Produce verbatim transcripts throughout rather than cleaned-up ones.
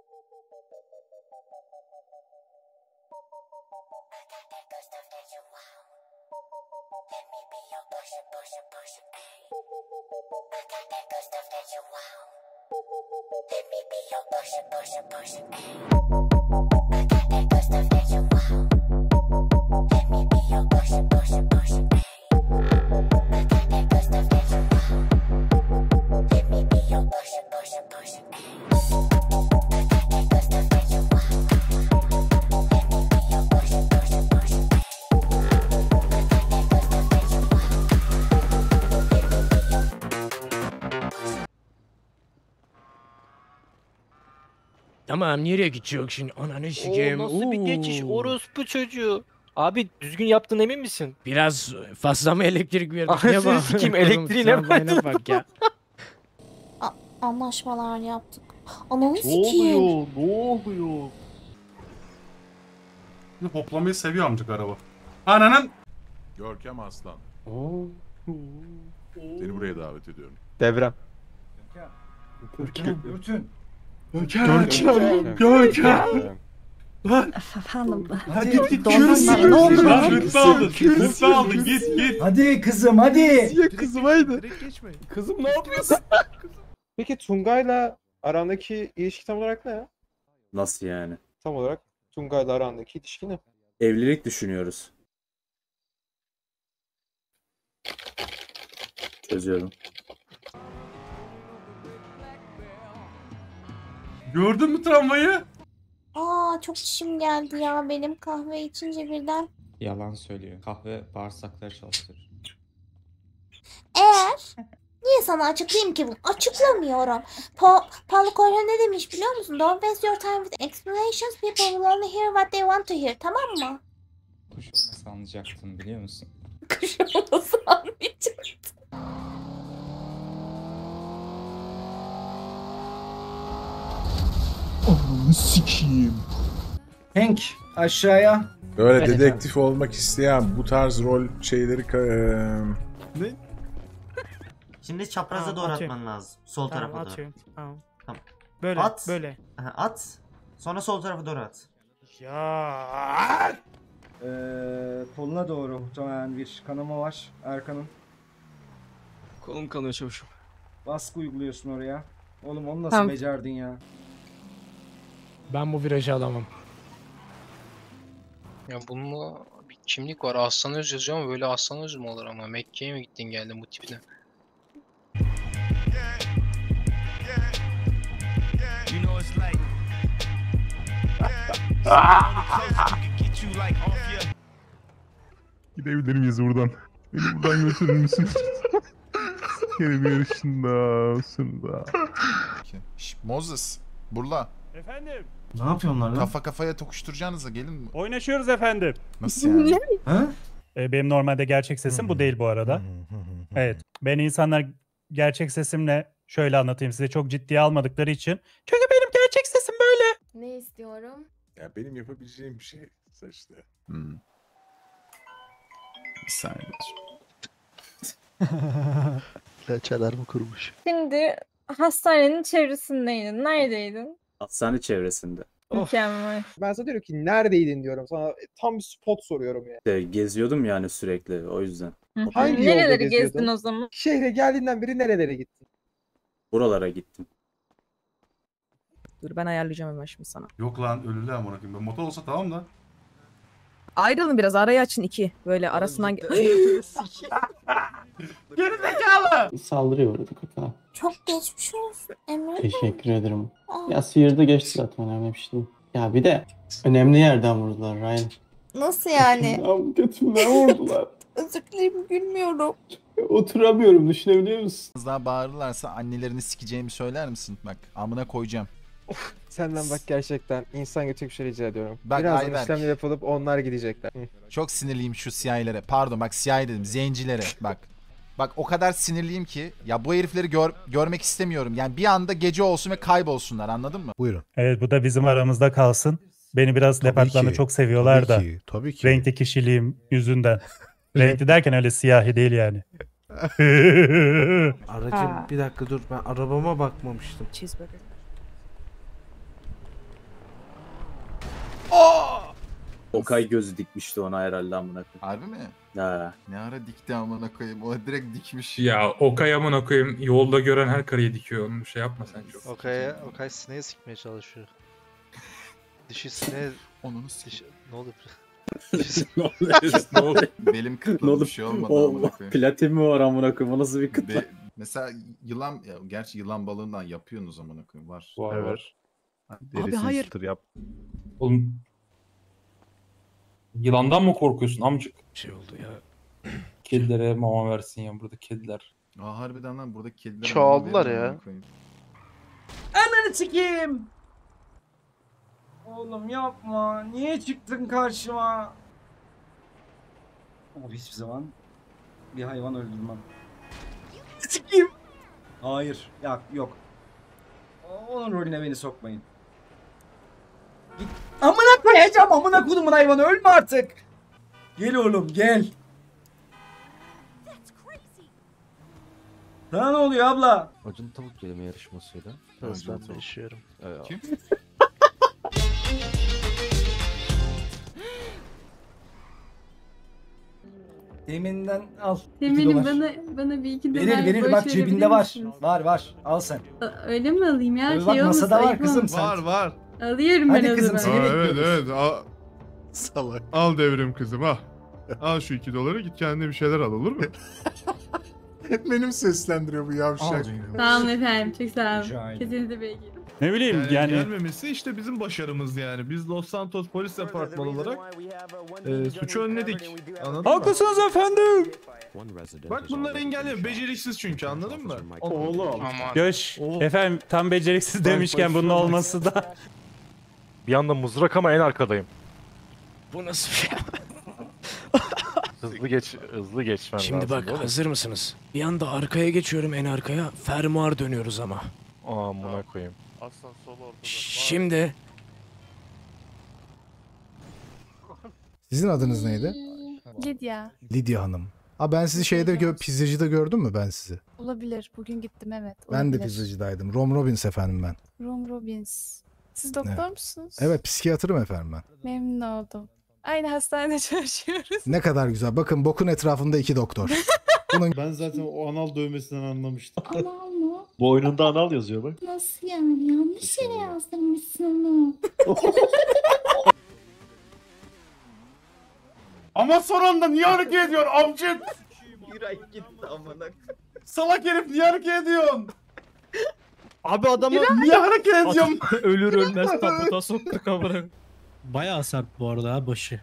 Tamam, nereye gidecek şimdi? Ananı sikeyim. Oo, nasıl bir geçiş orospu çocuğu. Abi düzgün yaptın emin misin? Biraz fazla mı elektrik verdik? Anasını Ne bak? sikeyim, elektriğine bak ya. A anlaşmalar yaptık. Ananı Ne sikeyim. oluyor? Ne oluyor? Ne hoplamayı seviyor amcık araba. Ananın. Görkem Aslan. Seni buraya davet ediyorum. Devrem. Görkem. Görkem. Görkem. Görkem. Lan. Efendim. Hadi git git. Ne oldu lan? Rıtbe aldın. Rıtbe aldın. Git git. Hadi kızım hadi. Kızımaydı. Kızım ne yapıyorsun? Peki Tungay'la arandaki ilişki tam olarak ne ya? Nasıl yani? Tam olarak Tungay'la arandaki ilişki ne? Evlilik düşünüyoruz. Çözüyorum. Gördün mü travmayı? Aa çok çişim geldi ya benim kahve içince birden. Yalan söylüyor. Kahve bağırsakları çalıştırır. Eğer niye sana açıklayayım ki bunu? Açıklamıyorum. Pa Paulo Coelho ne demiş biliyor musun? Don't waste your time with explanations. People will only hear what they want to hear. Tamam mı? Kuş olması anlayacaktın biliyor musun? Kuş olması anlayacaktım. Ananı sikeyim. Hank aşağıya. Böyle Evet dedektif olmak isteyen bu tarz rol şeyleri... Ne? Şimdi çapraza Tamam, doğru atıyorum. atman lazım. Sol Tamam, tarafa doğru. atıyorum. Tamam. Tamam. Böyle, At. böyle. Aha, at. Sonra sol tarafa doğru at. Ya. Ee, koluna doğru muhtemelen bir kanama var Erkan'ın. Kolum kanıyor çavuşum. Baskı uyguluyorsun oraya. Oğlum onu nasıl Tamam. becerdin ya? Ben bu virajı alamam. Ya bununla bir kimlik var. Aslan Öz yazıyor ama böyle Aslan Öz mü olur ama? Mekke'ye mi gittin geldin bu tipine? Gidebilir miyiz buradan? Beni buradan götürür müsün? Sikerim yarışında, sında. Şş, Moses, Burla. Efendim? Ne yapıyorsun lan? Kafa kafaya tokuşturacaksınız gelin mi? Oynaşıyoruz efendim. Nasıl yani? Ha? Ee, benim normalde gerçek sesim bu değil bu arada. Evet. Ben insanlar gerçek sesimle şöyle anlatayım size, çok ciddiye almadıkları için. Çünkü benim gerçek sesim böyle. Ne istiyorum? Ya benim yapabileceğim bir şey işte. Hmm. Bir saniye. Laçalar mı kurmuş? Şimdi hastanenin çevresindeydin. Neredeydin? Hastane çevresinde. Mükemmel. Ben sana diyorum ki neredeydin diyorum. Sana tam bir spot soruyorum ya. İşte geziyordum yani sürekli o yüzden. Hangi yolda Nereleri geziyordun? gezdin o zaman? Şehre geldiğinden beri nerelere gittin? Buralara gittim. Dur ben ayarlayacağım hemen şimdi sana. Yok lan ölüler amına koyayım. Ben motor olsa tamam da. Ayrılın biraz, arayı açın iki. Böyle arasından... Gerizekalı! Saldırıya uğradık hata. Çok geçmiş olsun Emre. Teşekkür ederim. Aa, Ya sıyırdı geçti zaten, önemli bir şey değil. Ya bir de önemli yerden vurdular Ryan. nasıl yani? Götümden, götümden vurdular. Özür dilerim gülmüyorum. Oturamıyorum, düşünebiliyor musun? Daha bağırırlarsa annelerini sikeceğimi söyler misin? Bak amına koyacağım. Senden bak gerçekten insan götü bir şey rica ediyorum. Bak Birazdan Ayberk. işlemler yapılıp onlar gidecekler. Hı. Çok sinirliyim şu siyahilere. Pardon bak siyahi dedim. Zencilere bak. Bak o kadar sinirliyim ki ya bu herifleri gör, görmek istemiyorum. Yani bir anda gece olsun ve kaybolsunlar, anladın mı? Buyurun. Evet, bu da bizim aramızda kalsın. Beni biraz departmanda ki, çok seviyorlar tabii da. Ki, tabii ki. Renkli kişiliğim yüzünden. Renkli derken öyle siyahi değil yani. Aracım bir dakika dur, ben arabama bakmamıştım. Cheeseburger. Okay gözü dikmişti ona herhalde amına koyayım. Harbi mi? Ha. Ne ara dikti amına koyayım. O direkt dikmiş. Ya Okay amına koyayım yolda gören her karıyı dikiyor. Onu şey yapma sen çok. Okay, Okay sineğe sikmeye çalışıyor. Dişi sineğe... Onun Dişi... Ne oluyor? Ne oluyor? Ne oluyor? Belim kıtladı bir şey olmadı O amına koyayım. platin mi var amına koyayım? O nasıl bir kıtla? Be- mesela yılan, ya, gerçi yılan balığından yapıyorsunuz amına koyayım. Var. Var Evet. var. Derisini hayır. ısıtır yap. Oğlum. Yılandan mı korkuyorsun amcık? Şey oldu ya. Kedilere mama versin ya burada kediler. Aa harbiden lan burada kediler. Çoğaldılar ya. Ananı sikeyim. Oğlum yapma. Niye çıktın karşıma? Abi hiçbir zaman bir hayvan öldürmem. Sikeyim. Hayır. Ya, yok. Onun rolüne beni sokmayın. Git. Amına koyacağım. Amına kodumun hayvanı. Ölme artık. Gel oğlum gel. Sana ne oluyor abla? Acun tavuk yeme yarışmasıyla. Biraz ben de yaşıyorum. Kim? Deminden al. iki Eminim dolar. bana bana bir iki dolar Verir verir borç bak verebilir cebinde var. misiniz? Var var. Al sen. A- Öyle mi alayım ya? Tabii Şey bak olmasın, masada var ayıp kızım olmasın. sen. Var var. Alıyorum Hadi ben o kızım, zaman. seni Aa, evet bekliyoruz. evet. Al, Salak. al devrim kızım al. Al şu iki doları git kendine bir şeyler al olur mu? Benim seslendiriyor bu yavşak. Sağ olun efendim. Çok sağ Rica olun. ederim. Kesinize beygir. Ne bileyim Yani, yani. gelmemesi işte bizim başarımız yani. Biz Los Santos Polis Departmanı olarak e, suçu önledik. Anladın mı? Haklısınız efendim. Bak bunlar engelli. Beceriksiz çünkü anladın mı? Oğlum. Aman. Göş. Efendim tam beceriksiz demişken bunun olması da. Bir anda mızrak ama en arkadayım. Bu nasıl bir şey? Hızlı geç, hızlı geçmem Şimdi bak hazır mısınız? Bir anda arkaya geçiyorum en arkaya. Fermuar dönüyoruz ama. Amına koyayım. Aslan sol ortada. Şimdi Sizin adınız neydi? Lidya. Lidya Hanım. Ha ben sizi şeyde gö pizzacıda gördüm mü ben sizi? Olabilir. Bugün gittim evet. Ben de pizzacıdaydım. Rom Robbins efendim ben. Rom Robbins. Siz doktor Evet. musunuz? Evet psikiyatrım efendim ben. Memnun oldum. Aynı hastanede çalışıyoruz. Ne kadar güzel. Bakın bokun etrafında iki doktor. Bunun... Ben zaten o anal dövmesinden anlamıştım. Anal mı? Boynunda anal yazıyor bak. Nasıl yani? Yanlış yere yazdırmışsın onu. Ama son anda niye hareket ediyorsun amcık? Bir ay gitti amına. Salak herif niye hareket ediyorsun? Abi adamı Niye hareket ediyorsun? ölür ölmez tabuta soktuk amına. Bayağı sert bu arada ha başı.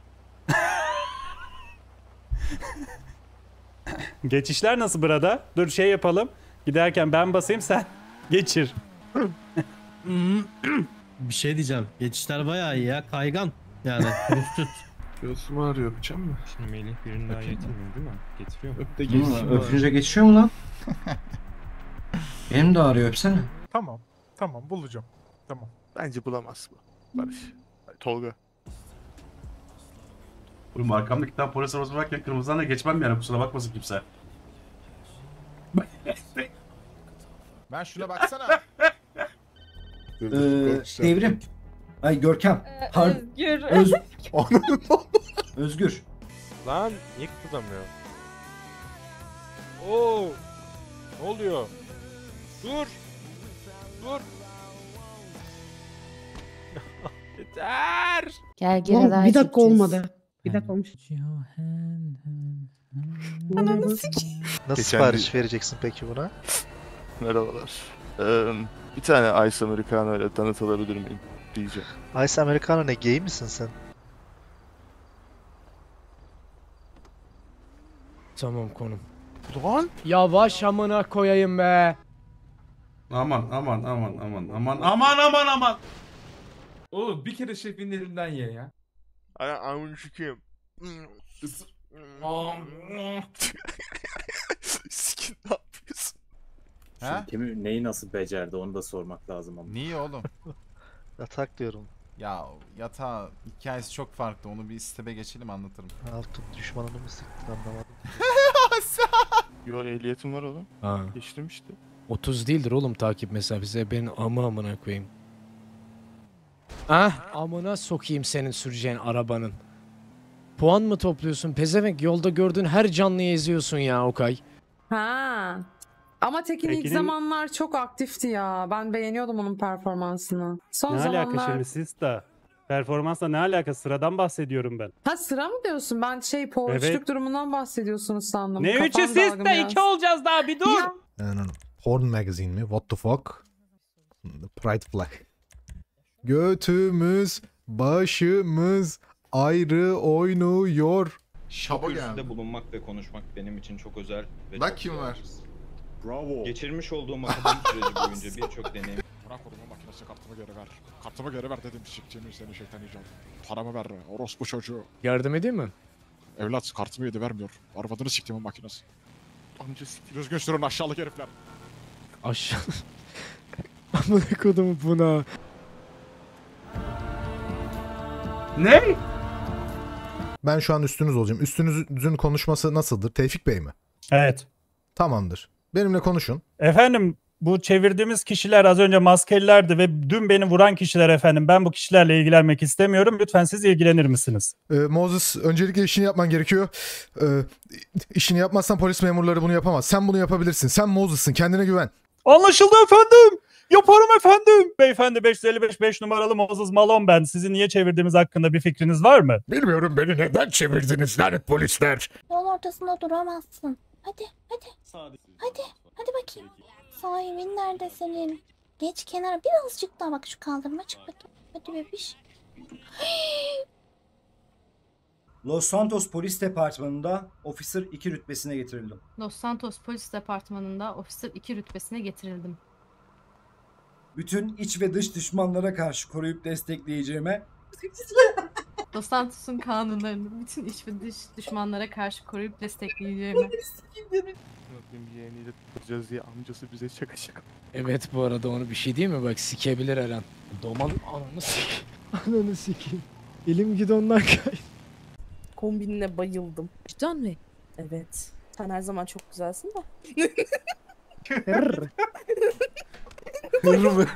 Geçişler nasıl burada? Dur şey yapalım. Giderken ben basayım sen geçir. Bir şey diyeceğim. Geçişler bayağı iyi ya. Kaygan. Yani. Üstüt. Göğsümü ağrıyor. Öpeceğim mi? Şimdi Melih birini daha getirmiyor değil mi? Getiriyor mu? Öp de geçsin. Öpünce geçiyor mu lan? Benim de ağrıyor öpsene. Tamam. Tamam bulacağım. Tamam. Bence bulamaz bu. Barış. Tolga. Oğlum arkamda iki tane polis arabası varken kırmızıdan da geçmem yani kusura bakmasın kimse. Ben şuna baksana. Ee, devrim. Ay Görkem. Pardon. Özgür. Öz... Özgür. Lan niye kıpırdamıyor? Oo. Ne oluyor? Dur. Dur. Yeter. Gel geri daha Bir dakika olmadı. Bir dakika olmuş. Ananı sik. Nasıl sipariş vereceksin peki buna? Merhabalar. Ee, bir tane Ice Americano ile tanıtılabilir miyim diyeceğim. Ice Americano ne gay misin sen? tamam konum. Lan! Yavaş amına koyayım be. Aman aman aman aman aman aman aman aman. Oğlum bir kere şefin elinden ye ya. Ay amını sikeyim. Sikin ne yapıyorsun? Ha? Kimi neyi nasıl becerdi onu da sormak lazım ama. Niye oğlum? Yatak diyorum. Ya yatağı hikayesi çok farklı. Onu bir step'e geçelim anlatırım. Altın düşmanını mı sıktın anlamadım. Yo ehliyetim var oğlum. Ha. Geçtim işte. otuz değildir oğlum takip mesafesi. Ben amı amına koyayım. Ah amına sokayım senin süreceğin arabanın. Puan mı topluyorsun? Pezevenk, yolda gördüğün her canlıyı eziyorsun ya Okay. Ha. Ama Tekin ilk Tekin'in- zamanlar çok aktifti ya. Ben beğeniyordum onun performansını. Son Ne zamanlar... alaka şimdi siz de? Performansla ne alaka? Sıradan bahsediyorum ben. Ha sıra mı diyorsun? Ben şey poğaçlık Evet. durumundan bahsediyorsunuz sandım. Ne Kafam üçü siz dalgın de biraz. iki olacağız daha bir dur. Ya. No, no, no. Porn magazine mi? What the fuck? Pride flag. Götümüz, başımız ayrı oynuyor. Şabo geldi. Kürsüde bulunmak ve konuşmak benim için çok özel. Ve Bak çok kim var. Bravo. Geçirmiş olduğum akademik süreci boyunca birçok deneyim. Bırak oğlum makinesi, kartımı geri ver. Kartımı geri ver dedim, siktiğimi seni şeytan icat. Paramı ver, orospu çocuğu. Yardım edeyim mi? Evlat kartımı yedi vermiyor. Arvadını siktiğimin makinesi. Amca siktir. Düzgün sürün aşağılık herifler. Aşağı. Amına kodumu buna. Ne? Ben şu an üstünüz olacağım. Üstünüzün konuşması nasıldır? Tevfik Bey mi? Evet. Tamamdır. Benimle konuşun. Efendim bu çevirdiğimiz kişiler az önce maskelilerdi ve dün beni vuran kişiler efendim. Ben bu kişilerle ilgilenmek istemiyorum. Lütfen siz ilgilenir misiniz? Ee, Moses, öncelikle işini yapman gerekiyor. Ee, işini yapmazsan polis memurları bunu yapamaz. Sen bunu yapabilirsin. Sen Moses'sın. Kendine güven. Anlaşıldı efendim. Yaparım efendim. Beyefendi beş yüz elli beş beş numaralı Moses Malone ben. Sizi niye çevirdiğimiz hakkında bir fikriniz var mı? Bilmiyorum beni neden çevirdiniz lanet polisler. Yol ortasında duramazsın. Hadi hadi. Hadi hadi bakayım. Sahibin nerede senin? Geç kenara birazcık daha bak şu kaldırıma çık bakayım. Hadi bebiş. Los Santos Polis Departmanı'nda Officer iki rütbesine getirildim. Los Santos Polis Departmanı'nda Officer iki rütbesine getirildim. Bütün iç ve dış düşmanlara karşı koruyup destekleyeceğime Los Santos'un kanunlarını bütün iç ve dış düşmanlara karşı koruyup destekleyeceğime. Yeğeniyle tutacağız diye amcası bize şaka şaka. Evet bu arada onu bir şey değil mi? Bak sikebilir her an. Domal ananı sikeyim. Ananı sikeyim. Elim gidondan kay. Kombinine bayıldım. Cidden mi? Evet. Sen her zaman çok güzelsin de. Hırr. Hırr mı?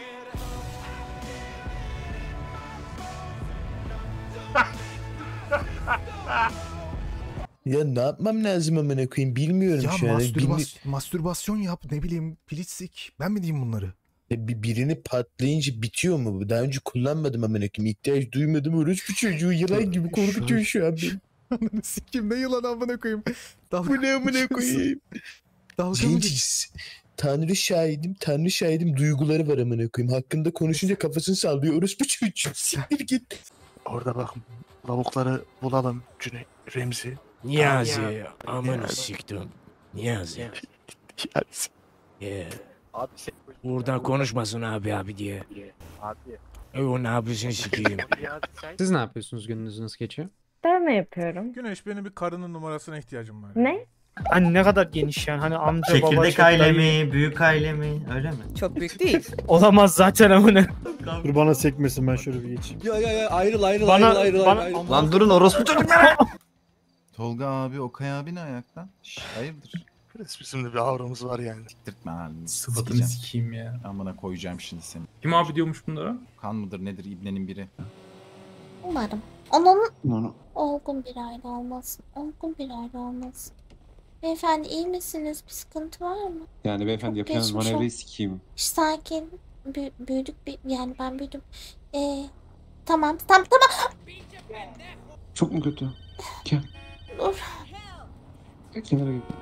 Ya ne yapmam lazım amına koyayım bilmiyorum Ya şu an. mastürbas Birini- mastürbasyon yap, ne bileyim, piliçsik. Ben mi diyeyim bunları? Ya bir birini patlayınca bitiyor mu bu? Daha önce kullanmadım amına koyayım. İhtiyaç duymadım. Orospu çocuğu yılan gibi korkutuyor şu an beni. Ananı sikeyim, ne yılan amına koyayım. Dalga Bu ne amına geçiyorsun. koyayım? Dalga mı Zenci, geçiyorsun? Tanrı şahidim, Tanrı şahidim duyguları var amına koyayım. Hakkında konuşunca kafasını sallıyor. Orospu çocuğu. Siktir git. Orada bak lavukları bulalım Cüneyt Remzi. Niyazi. Amanı siktim. Niyazi. Niyazi. Yeah. Buradan konuşmasın abi abi diye. Abi. Ey o ne yapıyorsun sikeyim. Siz ne yapıyorsunuz? Gününüz nasıl geçiyor? Dövme yapıyorum. Güneş benim bir karının numarasına ihtiyacım var. Ne? Hani ne kadar geniş yani hani amca baba Çekirdek çok aile dayı- mi, büyük aile mi, öyle mi? Çok büyük değil. Olamaz zaten amına. Dur bana sekmesin, ben şöyle bir geçeyim. Ya ya ya ayrıl ayrıl Bana- ayrıl ayrıl bana- ayrıl. Lan durun orospu çocukları. Tolga abi, Okay abi ne ayakta? Şş, hayırdır? Bizim de bir avramız var yani. Siktirtme halini. Sıfatını sikeyim ya. Amına koyacağım şimdi seni. Kim abi diyormuş bunlara? Kan mıdır nedir ibnenin biri? Umarım. Onun Onu. olgun bir aile olmasın. Olgun bir aile olmasın. Beyefendi iyi misiniz? Bir sıkıntı var mı? Yani beyefendi Çok yapacağınız geçmiş manevrayı olsun. sikeyim. Şş, sakin. Bü- büyüdük bir yani ben büyüdüm. Ee, tamam tamam tamam. Çok mu kötü? Gel. Dur. Kenara git.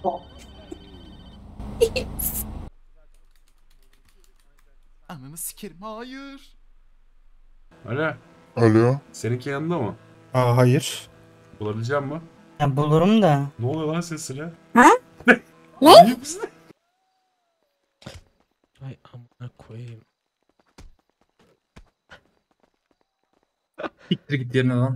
Ananı sikerim, hayır. Alo. Alo. Seninki yanında mı? Aa hayır. Bulabileceğim mi? Ya bulurum da. Ne oluyor lan sesine? Ha? Ne? İyi misin? Ay amına koyayım. Siktir git yerine lan.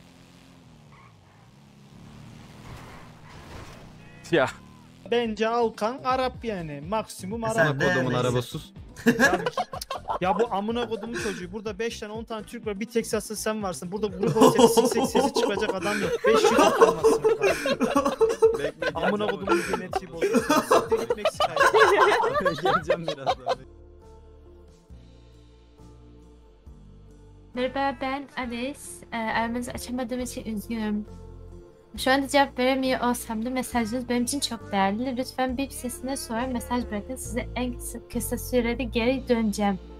Ya. Bence Alkan Arap yani. Maksimum Arap. sen de Kodumun neyse. arabasız. Ya, ya bu amına kodumun çocuğu. Burada beş tane on tane Türk var. Bir Teksaslı sen varsın. Burada grup olsaydı siksek sesi çıkacak adam yok. beş yüz olmazsın. Amına kodumun genetiği bozuldu. Siktir git Meksika'ya. Geleceğim birazdan. Merhaba, ben Alice. Ee, aramızı açamadığım için üzgünüm. Şu anda cevap veremiyor olsam da mesajınız benim için çok değerli. Lütfen bip sesine sonra mesaj bırakın. Size en kısa, kısa sürede geri döneceğim.